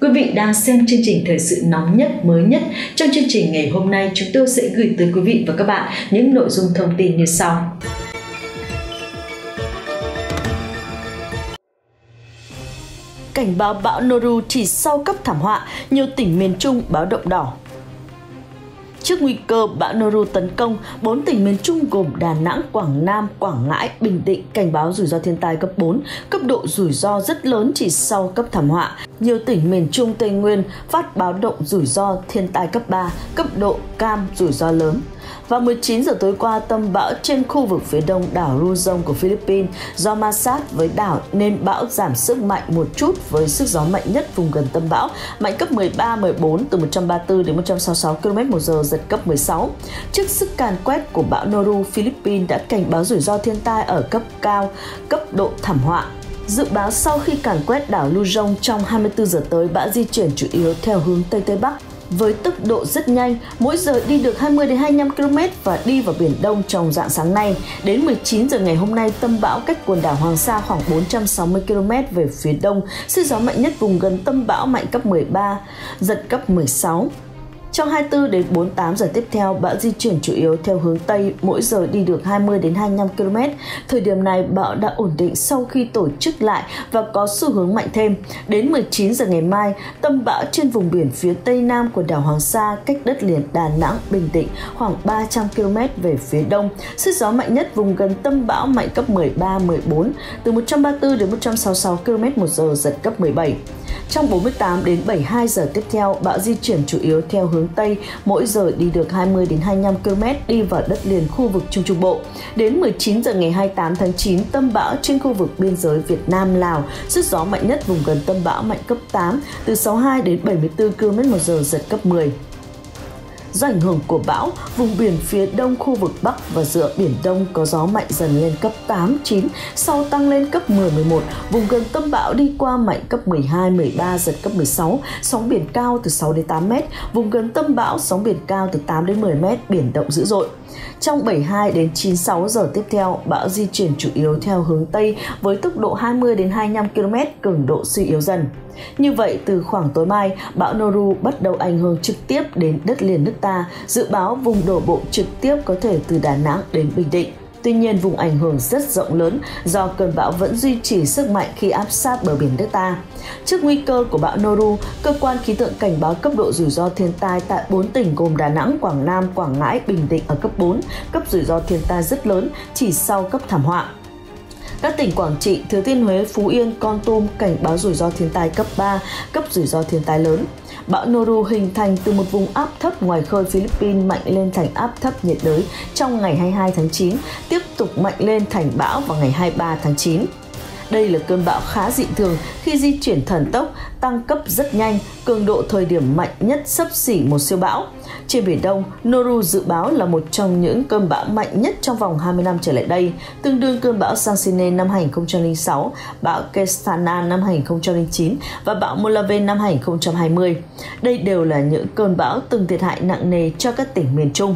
Quý vị đang xem chương trình thời sự nóng nhất, mới nhất. Trong chương trình ngày hôm nay, chúng tôi sẽ gửi tới quý vị và các bạn những nội dung thông tin như sau. Cảnh báo bão Noru chỉ sau cấp thảm họa, nhiều tỉnh miền Trung báo động đỏ. Trước nguy cơ bão Noru tấn công, 4 tỉnh miền Trung gồm Đà Nẵng, Quảng Nam, Quảng Ngãi, Bình Định cảnh báo rủi ro thiên tai cấp 4, cấp độ rủi ro rất lớn chỉ sau cấp thảm họa. Nhiều tỉnh miền Trung Tây Nguyên phát báo động rủi ro thiên tai cấp 3, cấp độ cam rủi ro lớn. Vào 19 giờ tối qua, tâm bão trên khu vực phía đông đảo Luzon của Philippines do ma sát với đảo nên bão giảm sức mạnh một chút với sức gió mạnh nhất vùng gần tâm bão, mạnh cấp 13, 14 từ 134 đến 166 km/h, giật cấp 16. Trước sức càn quét của bão Noru, Philippines đã cảnh báo rủi ro thiên tai ở cấp cao, cấp độ thảm họa. Dự báo sau khi càn quét đảo Luzon trong 24 giờ tới, bão di chuyển chủ yếu theo hướng Tây Tây Bắc với tốc độ rất nhanh, mỗi giờ đi được 20 đến 25 km và đi vào Biển Đông trong rạng sáng nay. Đến 19 giờ ngày hôm nay, tâm bão cách quần đảo Hoàng Sa khoảng 460 km về phía đông, sức gió mạnh nhất vùng gần tâm bão mạnh cấp 13, giật cấp 16. Trong 24 đến 48 giờ tiếp theo, bão di chuyển chủ yếu theo hướng Tây, mỗi giờ đi được 20 đến 25 km. Thời điểm này, bão đã ổn định sau khi tổ chức lại và có xu hướng mạnh thêm. Đến 19 giờ ngày mai, tâm bão trên vùng biển phía Tây Nam của đảo Hoàng Sa, cách đất liền Đà Nẵng, Bình Định khoảng 300 km về phía đông. Sức gió mạnh nhất vùng gần tâm bão mạnh cấp 13, 14, từ 134 đến 166 km/h, giật cấp 17. Trong 48 đến 72 giờ tiếp theo, bão di chuyển chủ yếu theo hướng Tây, mỗi giờ đi được 20 đến 25 km, đi vào đất liền khu vực Trung Trung Bộ. Đến 19 giờ ngày 28 tháng 9, tâm bão trên khu vực biên giới Việt Nam Lào, sức gió mạnh nhất vùng gần tâm bão mạnh cấp 8, từ 62 đến 74 km/h, giật cấp 10. Do ảnh hưởng của bão, vùng biển phía đông khu vực Bắc và giữa Biển Đông có gió mạnh dần lên cấp 8, 9, sau tăng lên cấp 10, 11. Vùng gần tâm bão đi qua mạnh cấp 12, 13, giật cấp 16, sóng biển cao từ 6 đến 8 m. Vùng gần tâm bão, sóng biển cao từ 8 đến 10 m, biển động dữ dội. Trong 72 đến 96 giờ tiếp theo, bão di chuyển chủ yếu theo hướng Tây với tốc độ 20 đến 25 km, cường độ suy yếu dần. Như vậy, từ khoảng tối mai, bão Noru bắt đầu ảnh hưởng trực tiếp đến đất liền nước ta, dự báo vùng đổ bộ trực tiếp có thể từ Đà Nẵng đến Bình Định. Tuy nhiên, vùng ảnh hưởng rất rộng lớn do cơn bão vẫn duy trì sức mạnh khi áp sát bờ biển nước ta. Trước nguy cơ của bão Noru, cơ quan khí tượng cảnh báo cấp độ rủi ro thiên tai tại 4 tỉnh gồm Đà Nẵng, Quảng Nam, Quảng Ngãi, Bình Định ở cấp 4, cấp rủi ro thiên tai rất lớn chỉ sau cấp thảm họa. Các tỉnh Quảng Trị, Thừa Thiên Huế, Phú Yên, Kon Tum cảnh báo rủi ro thiên tai cấp 3, cấp rủi ro thiên tai lớn. Bão Noru hình thành từ một vùng áp thấp ngoài khơi Philippines mạnh lên thành áp thấp nhiệt đới trong ngày 22 tháng 9, tiếp tục mạnh lên thành bão vào ngày 23 tháng 9. Đây là cơn bão khá dị thường khi di chuyển thần tốc, tăng cấp rất nhanh, cường độ thời điểm mạnh nhất xấp xỉ một siêu bão. Trên Biển Đông, Noru dự báo là một trong những cơn bão mạnh nhất trong vòng 20 năm trở lại đây, tương đương cơn bão Sansine năm 2006, bão Kestana năm 2009 và bão Molave năm 2020. Đây đều là những cơn bão từng thiệt hại nặng nề cho các tỉnh miền Trung.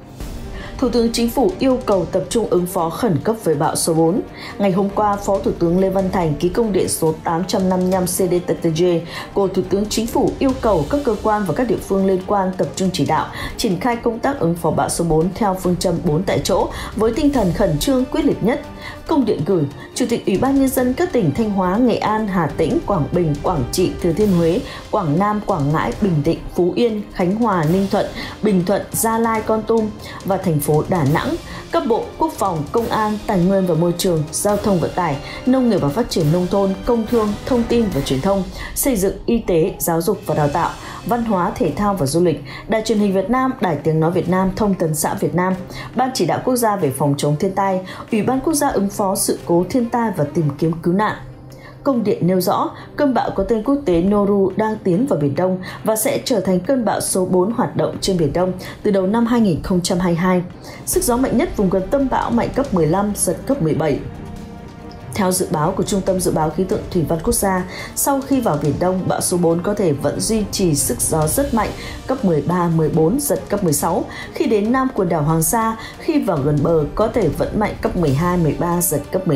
Thủ tướng Chính phủ yêu cầu tập trung ứng phó khẩn cấp với bão số 4. Ngày hôm qua, Phó Thủ tướng Lê Văn Thành ký công điện số 855 CDTTG của Thủ tướng Chính phủ yêu cầu các cơ quan và các địa phương liên quan tập trung chỉ đạo, triển khai công tác ứng phó bão số 4 theo phương châm 4 tại chỗ với tinh thần khẩn trương quyết liệt nhất. Công điện gửi Chủ tịch Ủy ban Nhân dân các tỉnh Thanh Hóa, Nghệ An, Hà Tĩnh, Quảng Bình, Quảng Trị, Thừa Thiên Huế, Quảng Nam, Quảng Ngãi, Bình Định, Phú Yên, Khánh Hòa, Ninh Thuận, Bình Thuận, Gia Lai, Kon Tum và thành phố Đà Nẵng, các bộ Quốc phòng, Công an, Tài nguyên và Môi trường, Giao thông vận tải, Nông nghiệp và Phát triển nông thôn, Công thương, Thông tin và Truyền thông, Xây dựng, Y tế, Giáo dục và Đào tạo, Văn hóa, Thể thao và Du lịch, Đài Truyền hình Việt Nam, Đài Tiếng nói Việt Nam, Thông tấn xã Việt Nam, Ban Chỉ đạo Quốc gia về phòng chống thiên tai, Ủy ban Quốc gia ứng phó sự cố thiên tai và tìm kiếm cứu nạn. Công điện nêu rõ, cơn bão có tên quốc tế Noru đang tiến vào Biển Đông và sẽ trở thành cơn bão số 4 hoạt động trên Biển Đông từ đầu năm 2022. Sức gió mạnh nhất vùng gần tâm bão mạnh cấp 15, giật cấp 17. Theo dự báo của Trung tâm Dự báo Khí tượng Thủy văn Quốc gia, sau khi vào Biển Đông, bão số 4 có thể vẫn duy trì sức gió rất mạnh, cấp 13, 14, giật cấp 16. Khi đến Nam quần đảo Hoàng Sa, khi vào gần bờ có thể vẫn mạnh cấp 12, 13, giật cấp 15.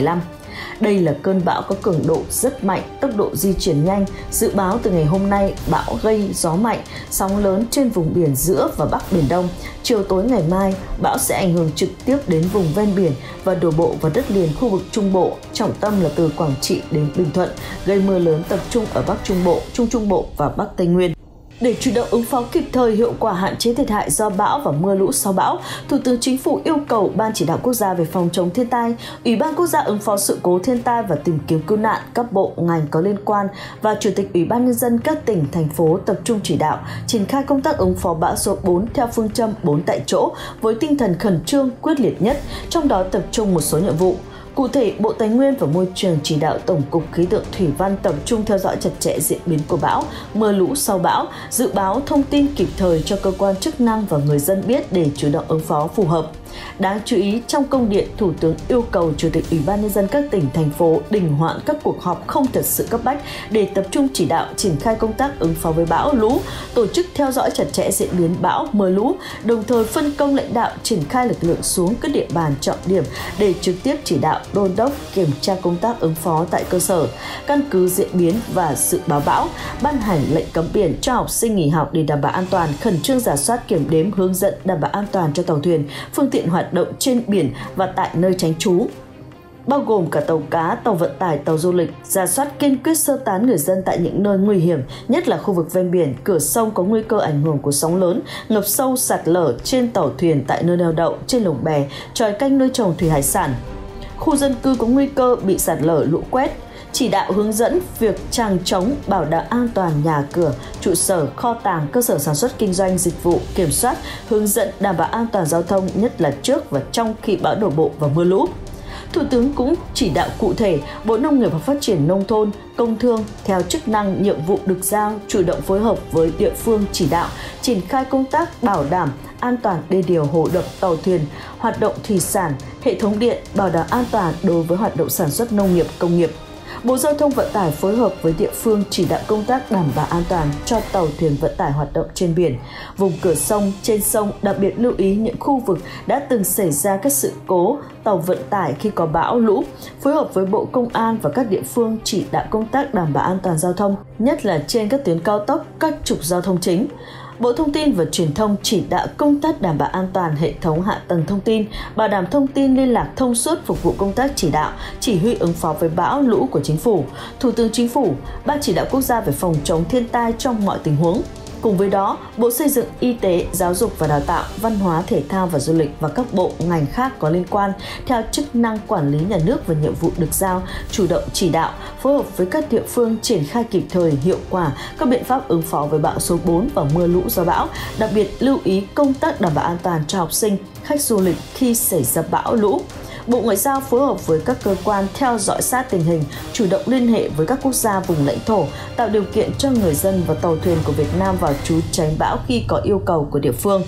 Đây là cơn bão có cường độ rất mạnh, tốc độ di chuyển nhanh. Dự báo từ ngày hôm nay, bão gây gió mạnh, sóng lớn trên vùng biển giữa và Bắc Biển Đông. Chiều tối ngày mai, bão sẽ ảnh hưởng trực tiếp đến vùng ven biển và đổ bộ vào đất liền khu vực Trung Bộ, trọng tâm là từ Quảng Trị đến Bình Thuận, gây mưa lớn tập trung ở Bắc Trung Bộ, Trung Trung Bộ và Bắc Tây Nguyên. Để chủ động ứng phó kịp thời, hiệu quả hạn chế thiệt hại do bão và mưa lũ sau bão, Thủ tướng Chính phủ yêu cầu Ban Chỉ đạo Quốc gia về phòng chống thiên tai, Ủy ban Quốc gia ứng phó sự cố thiên tai và tìm kiếm cứu nạn, các bộ ngành có liên quan và Chủ tịch Ủy ban Nhân dân các tỉnh, thành phố tập trung chỉ đạo, triển khai công tác ứng phó bão số 4 theo phương châm 4 tại chỗ với tinh thần khẩn trương, quyết liệt nhất, trong đó tập trung một số nhiệm vụ. Cụ thể, Bộ Tài nguyên và Môi trường chỉ đạo Tổng cục Khí tượng Thủy văn tập trung theo dõi chặt chẽ diễn biến của bão, mưa lũ sau bão, dự báo thông tin kịp thời cho cơ quan chức năng và người dân biết để chủ động ứng phó phù hợp. Đáng chú ý, trong công điện, Thủ tướng yêu cầu Chủ tịch Ủy ban Nhân dân các tỉnh, thành phố đình hoãn các cuộc họp không thật sự cấp bách để tập trung chỉ đạo triển khai công tác ứng phó với bão lũ, tổ chức theo dõi chặt chẽ diễn biến bão, mưa lũ, đồng thời phân công lãnh đạo triển khai lực lượng xuống các địa bàn trọng điểm để trực tiếp chỉ đạo, đôn đốc, kiểm tra công tác ứng phó tại cơ sở, căn cứ diễn biến và dự báo bão, ban hành lệnh cấm biển cho học sinh nghỉ học để đảm bảo an toàn, khẩn trương rà soát kiểm đếm hướng dẫn đảm bảo an toàn cho tàu thuyền, phương tiện hoạt động trên biển và tại nơi tránh trú, bao gồm cả tàu cá, tàu vận tải, tàu du lịch, rà soát kiên quyết sơ tán người dân tại những nơi nguy hiểm, nhất là khu vực ven biển, cửa sông có nguy cơ ảnh hưởng của sóng lớn, ngập sâu, sạt lở trên tàu thuyền tại nơi neo đậu, trên lồng bè, chòi canh nuôi trồng thủy hải sản, khu dân cư có nguy cơ bị sạt lở, lũ quét. Chỉ đạo hướng dẫn việc chằng chống bảo đảm an toàn nhà cửa, trụ sở, kho tàng, cơ sở sản xuất kinh doanh, dịch vụ, kiểm soát, hướng dẫn đảm bảo an toàn giao thông, nhất là trước và trong khi bão đổ bộ và mưa lũ. Thủ tướng cũng chỉ đạo cụ thể Bộ Nông nghiệp và Phát triển Nông thôn, Công thương theo chức năng nhiệm vụ được giao chủ động phối hợp với địa phương chỉ đạo, triển khai công tác bảo đảm an toàn đê điều, hồ đập, tàu thuyền, hoạt động thủy sản, hệ thống điện, bảo đảm an toàn đối với hoạt động sản xuất nông nghiệp, công nghiệp. Bộ Giao thông Vận tải phối hợp với địa phương chỉ đạo công tác đảm bảo an toàn cho tàu thuyền vận tải hoạt động trên biển, vùng cửa sông, trên sông, đặc biệt lưu ý những khu vực đã từng xảy ra các sự cố tàu vận tải khi có bão lũ, phối hợp với Bộ Công an và các địa phương chỉ đạo công tác đảm bảo an toàn giao thông, nhất là trên các tuyến cao tốc, các trục giao thông chính. Bộ Thông tin và Truyền thông chỉ đạo công tác đảm bảo an toàn hệ thống hạ tầng thông tin, bảo đảm thông tin liên lạc thông suốt phục vụ công tác chỉ đạo, chỉ huy ứng phó với bão lũ của Chính phủ, Thủ tướng Chính phủ, Ban Chỉ đạo Quốc gia về phòng chống thiên tai trong mọi tình huống. Cùng với đó, Bộ Xây dựng, Y tế, Giáo dục và Đào tạo, Văn hóa, Thể thao và Du lịch và các bộ ngành khác có liên quan theo chức năng quản lý nhà nước và nhiệm vụ được giao, chủ động chỉ đạo, phối hợp với các địa phương triển khai kịp thời, hiệu quả các biện pháp ứng phó với bão số 4 và mưa lũ do bão, đặc biệt lưu ý công tác đảm bảo an toàn cho học sinh, khách du lịch khi xảy ra bão lũ. Bộ Ngoại giao phối hợp với các cơ quan theo dõi sát tình hình, chủ động liên hệ với các quốc gia vùng lãnh thổ, tạo điều kiện cho người dân và tàu thuyền của Việt Nam vào trú tránh bão khi có yêu cầu của địa phương.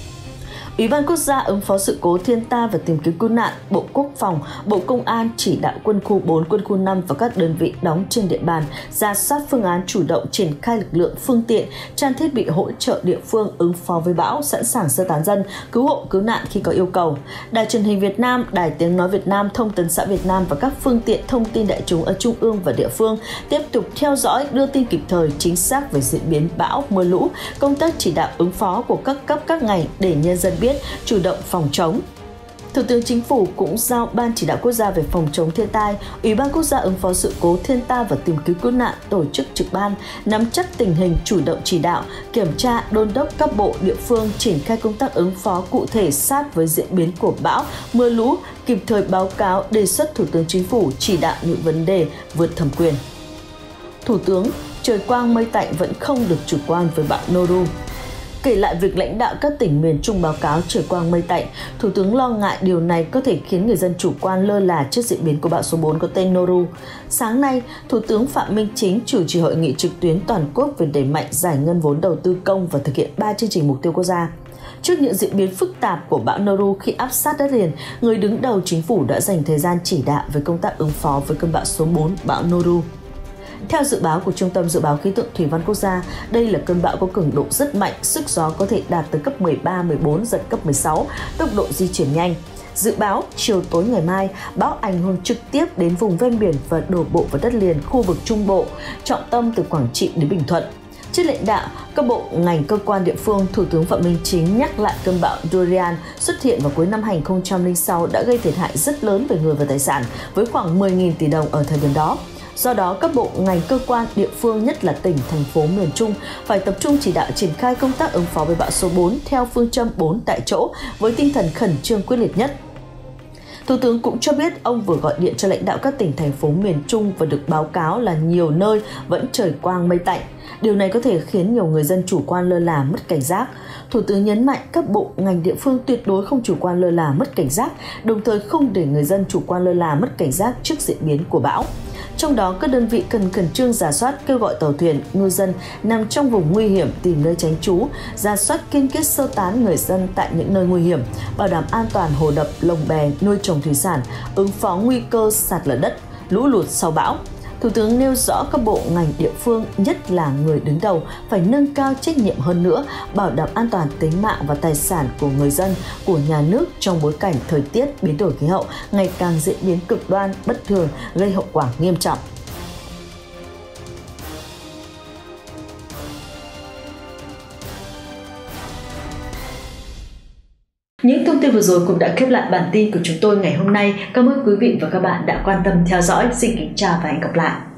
Ủy ban Quốc gia ứng phó sự cố thiên tai và tìm kiếm cứu nạn, Bộ Quốc phòng, Bộ Công an chỉ đạo quân khu 4, quân khu 5 và các đơn vị đóng trên địa bàn rà soát phương án chủ động triển khai lực lượng, phương tiện, trang thiết bị hỗ trợ địa phương ứng phó với bão, sẵn sàng sơ tán dân, cứu hộ cứu nạn khi có yêu cầu. Đài Truyền hình Việt Nam, Đài Tiếng nói Việt Nam, Thông tấn xã Việt Nam và các phương tiện thông tin đại chúng ở trung ương và địa phương tiếp tục theo dõi, đưa tin kịp thời, chính xác về diễn biến bão, mưa lũ, công tác chỉ đạo ứng phó của các cấp các ngành để nhân dân biết, chủ động phòng chống. Thủ tướng Chính phủ cũng giao Ban Chỉ đạo Quốc gia về phòng chống thiên tai, Ủy ban Quốc gia ứng phó sự cố thiên tai và tìm kiếm cứu nạn tổ chức trực ban, nắm chắc tình hình, chủ động chỉ đạo, kiểm tra, đôn đốc các bộ địa phương triển khai công tác ứng phó cụ thể sát với diễn biến của bão, mưa lũ, kịp thời báo cáo đề xuất Thủ tướng Chính phủ chỉ đạo những vấn đề vượt thẩm quyền. Thủ tướng, trời quang mây tạnh vẫn không được chủ quan với bão Noru. Kể lại việc lãnh đạo các tỉnh miền Trung báo cáo trời quang mây tạnh, Thủ tướng lo ngại điều này có thể khiến người dân chủ quan lơ là trước diễn biến của bão số 4 có tên Noru. Sáng nay, Thủ tướng Phạm Minh Chính chủ trì hội nghị trực tuyến toàn quốc về đẩy mạnh giải ngân vốn đầu tư công và thực hiện 3 chương trình mục tiêu quốc gia. Trước những diễn biến phức tạp của bão Noru khi áp sát đất liền, người đứng đầu chính phủ đã dành thời gian chỉ đạo về công tác ứng phó với cơn bão số 4 bão Noru. Theo dự báo của Trung tâm Dự báo Khí tượng Thủy văn Quốc gia, đây là cơn bão có cường độ rất mạnh, sức gió có thể đạt tới cấp 13, 14, giật cấp 16, tốc độ di chuyển nhanh. Dự báo chiều tối ngày mai, bão ảnh hưởng trực tiếp đến vùng ven biển và đổ bộ vào đất liền khu vực Trung Bộ, trọng tâm từ Quảng Trị đến Bình Thuận. Trên lãnh đạo, các bộ, ngành, cơ quan địa phương, Thủ tướng Phạm Minh Chính nhắc lại cơn bão Dorian xuất hiện vào cuối năm 2006 đã gây thiệt hại rất lớn về người và tài sản, với khoảng 10.000 tỷ đồng ở thời điểm đó. Do đó, các bộ, ngành, cơ quan, địa phương, nhất là tỉnh, thành phố miền Trung phải tập trung chỉ đạo triển khai công tác ứng phó với bão số 4 theo phương châm 4 tại chỗ với tinh thần khẩn trương quyết liệt nhất. Thủ tướng cũng cho biết ông vừa gọi điện cho lãnh đạo các tỉnh, thành phố miền Trung và được báo cáo là nhiều nơi vẫn trời quang mây tạnh. Điều này có thể khiến nhiều người dân chủ quan lơ là mất cảnh giác. Thủ tướng nhấn mạnh các bộ, ngành, địa phương tuyệt đối không chủ quan lơ là mất cảnh giác, đồng thời không để người dân chủ quan lơ là mất cảnh giác trước diễn biến của bão. Trong đó, các đơn vị cần khẩn trương rà soát, kêu gọi tàu thuyền, ngư dân nằm trong vùng nguy hiểm tìm nơi tránh trú, rà soát kiên quyết sơ tán người dân tại những nơi nguy hiểm, bảo đảm an toàn hồ đập, lồng bè, nuôi trồng thủy sản, ứng phó nguy cơ sạt lở đất, lũ lụt sau bão. Thủ tướng nêu rõ các bộ, ngành, địa phương, nhất là người đứng đầu, phải nâng cao trách nhiệm hơn nữa, bảo đảm an toàn tính mạng và tài sản của người dân, của nhà nước trong bối cảnh thời tiết biến đổi khí hậu ngày càng diễn biến cực đoan, bất thường, gây hậu quả nghiêm trọng. Những thông tin vừa rồi cũng đã khép lại bản tin của chúng tôi ngày hôm nay. Cảm ơn quý vị và các bạn đã quan tâm theo dõi. Xin kính chào và hẹn gặp lại.